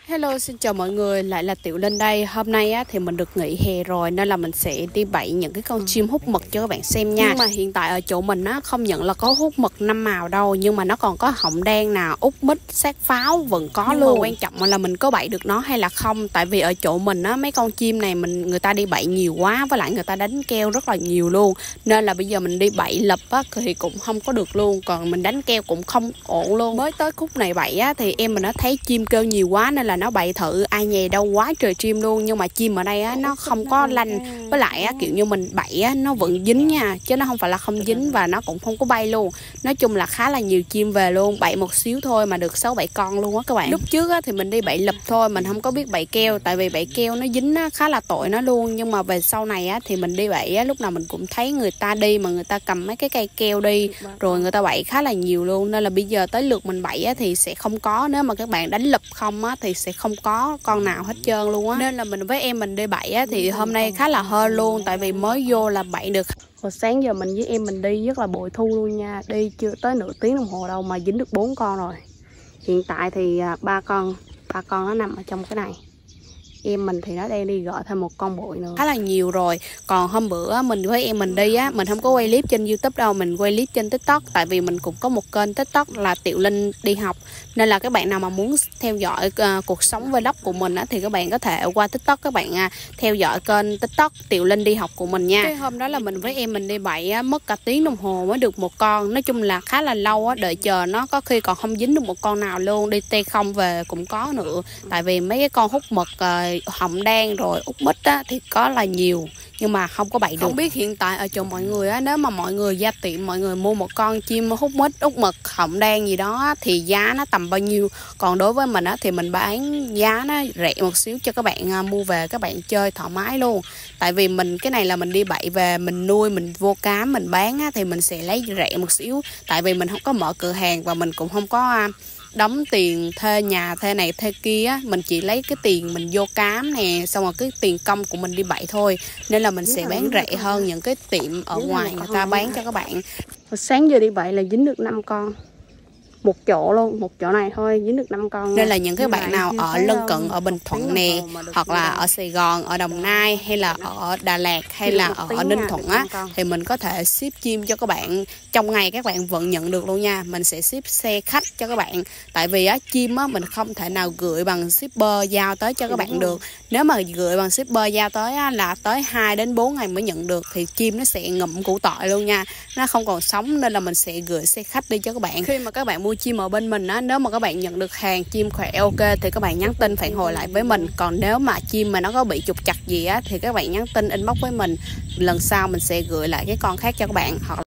Hello, xin chào mọi người, lại là Tiểu Linh đây. Hôm nay á, thì mình được nghỉ hè rồi nên là mình sẽ đi bẫy những cái con chim hút mật cho các bạn xem nha. Nhưng mà hiện tại ở chỗ mình á, không nhận là có hút mật 5 màu đâu, nhưng mà nó còn có họng đen nào, út mít, xác pháo vẫn có nhưng luôn. Mà quan trọng là mình có bẫy được nó hay là không. Tại vì ở chỗ mình á, mấy con chim này người ta đi bẫy nhiều quá, với lại người ta đánh keo rất là nhiều luôn. Nên là bây giờ mình đi bẫy lập á, thì cũng không có được luôn. Còn mình đánh keo cũng không ổn luôn. Mới tới khúc này bẫy á, thì em mình nó thấy chim kêu nhiều quá nên là nó bậy thử, ai nhè đâu quá trời chim luôn. Nhưng mà chim ở đây á, nó không có lanh, với lại á, kiểu như mình bậy á, nó vẫn dính nha, chứ nó không phải là không dính, và nó cũng không có bay luôn. Nói chung là khá là nhiều chim về luôn, bậy một xíu thôi mà được 6-7 con luôn á các bạn. Lúc trước á, thì mình đi bậy lập thôi, mình không có biết bậy keo, tại vì bậy keo nó dính á, khá là tội nó luôn. Nhưng mà về sau này á, thì mình đi bậy á, lúc nào mình cũng thấy người ta đi mà người ta cầm mấy cái cây keo đi, rồi người ta bậy khá là nhiều luôn. Nên là bây giờ tới lượt mình bậy á, thì sẽ không có, nếu mà các bạn đánh lập không á, thì sẽ không có con nào hết trơn luôn á. Nên là mình với em mình đi bẫy á, thì hôm nay khá là hên luôn, tại vì mới vô là bẫy được. Hồi sáng giờ mình với em mình đi rất là bội thu luôn nha, đi chưa tới nửa tiếng đồng hồ đâu mà dính được 4 con rồi. Hiện tại thì ba con nó nằm ở trong cái này. Em mình thì nó đang đi gọi thêm một con bụi nữa, khá là nhiều rồi. Còn hôm bữa mình với em mình đi á, mình không có quay clip trên YouTube đâu, mình quay clip trên TikTok. Tại vì mình cũng có một kênh TikTok là Tiểu Linh đi học, nên là các bạn nào mà muốn theo dõi cuộc sống vlog của mình á, thì các bạn có thể qua TikTok các bạn theo dõi kênh TikTok Tiểu Linh đi học của mình nha. Cái hôm đó là mình với em mình đi bẫy á, mất cả tiếng đồng hồ mới được một con. Nói chung là khá là lâu á, đợi chờ nó, có khi còn không dính được một con nào luôn. Đi tê không về cũng có nữa, tại vì mấy cái con hút mật họng đen rồi út mít á, thì có là nhiều nhưng mà không có bậy được. Không biết hiện tại ở chỗ mọi người á, nếu mà mọi người ra tiệm mọi người mua một con chim hút mít, út mật, họng đen gì đó thì giá nó tầm bao nhiêu? Còn đối với mình á, thì mình bán giá nó rẻ một xíu cho các bạn mua về các bạn chơi thoải mái luôn. Tại vì mình cái này là mình đi bậy về mình nuôi, mình vô cám mình bán á, thì mình sẽ lấy rẻ một xíu. Tại vì mình không có mở cửa hàng và mình cũng không có đóng tiền thuê nhà thuê này thuê kia á, mình chỉ lấy cái tiền mình vô cám nè, xong rồi cái tiền công của mình đi bậy thôi. Nên là mình sẽ bán rẻ hơn những cái tiệm ở ngoài người ta bán cho các bạn. Sáng giờ đi bậy là dính được 5 con, một chỗ luôn, một chỗ này thôi dính được 5 con. Nên là những cái bạn nào ở lân cận, ở Bình Thuận nè, hoặc là ở Sài Gòn, ở Đồng Nai, hay là ở Đà Lạt, hay là ở Ninh Thuận á, thì mình có thể ship chim cho các bạn. Trong ngày các bạn vẫn nhận được luôn nha. Mình sẽ ship xe khách cho các bạn. Tại vì á, chim á, mình không thể nào gửi bằng shipper giao tới cho các bạn được. Nếu mà gửi bằng shipper giao tới á, là tới 2 đến 4 ngày mới nhận được, thì chim nó sẽ ngậm củ tỏi luôn nha, nó không còn sống. Nên là mình sẽ gửi xe khách đi cho các bạn. Khi mà các bạn mua chim ở bên mình á, nếu mà các bạn nhận được hàng chim khỏe ok thì các bạn nhắn tin phản hồi lại với mình. Còn nếu mà chim mà nó có bị trục trặc gì á, thì các bạn nhắn tin inbox với mình, lần sau mình sẽ gửi lại cái con khác cho các bạn. Hoặc